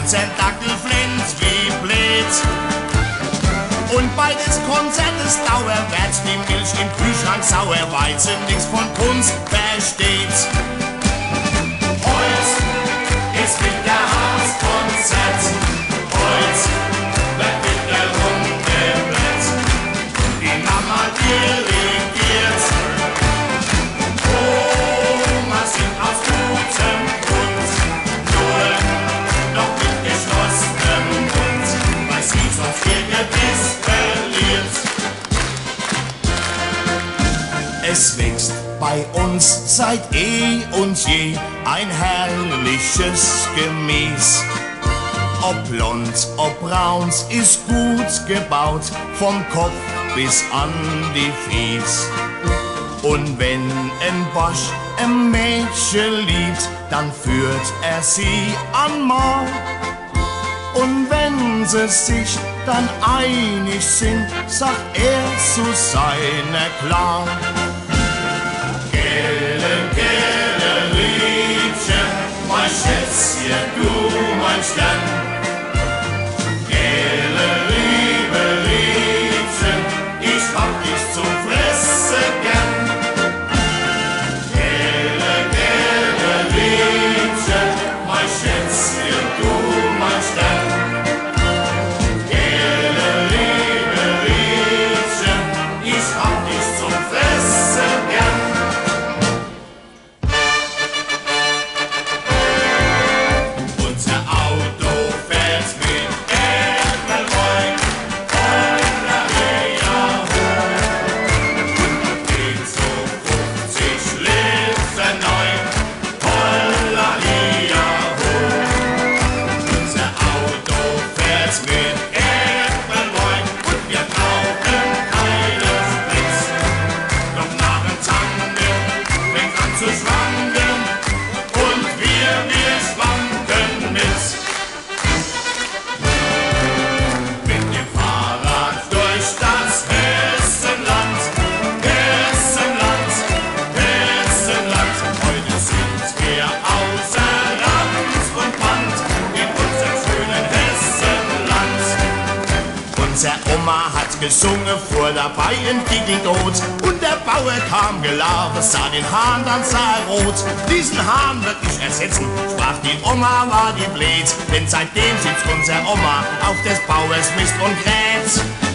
Dackel flint wie blöd. Und bei des Konzertes dauerwärts die Milch im Kühlschrank sauer, weil sie nix von Kunst versteht. Heut ist wieder Hauskonzert, heut wird wieder rumgeblätt. Die Mama dirigiert, Oma singt aus gutem Grund, nur noch mit geschlossenem Mund, weil sie sonst ihr Gebiss verliert. Es wächst bei uns seit eh und je ein herrliches Gemüse. Ob blond, ob brauns, ist gut gebaut, vom Kopf bis an die Fies. Und wenn ein Bosch ein Mädchen liebt, dann führt er sie an Mord. Und wenn sie sich dann einig sind, sagt er zu seiner klar: Gelle Liebchen, mein Schätzchen, du mein Stern. Gelle Liebchen, ich hab dich zum Fresse gern. Gelle Liebchen, mein Schätzchen, du mein Stern. Gelle Liebchen, ich hab dich zum Fresse gern. Unsere Oma hat gesungen, fuhr dabei in Dickeldot. Und der Bauer kam gelaufen, sah den Hahn, dann sah er rot. Diesen Hahn wird ich ersetzen, sprach die Oma, war die blöd. Denn seitdem sitzt unsere Oma auf des Bauers Mist und Gräbt.